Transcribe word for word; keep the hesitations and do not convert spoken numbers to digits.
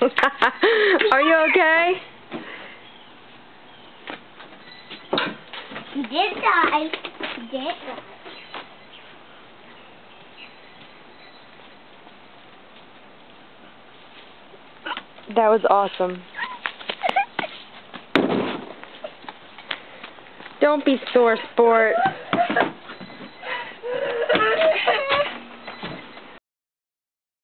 Are you okay? He did die. He did die. That was awesome. Don't be sore, sport.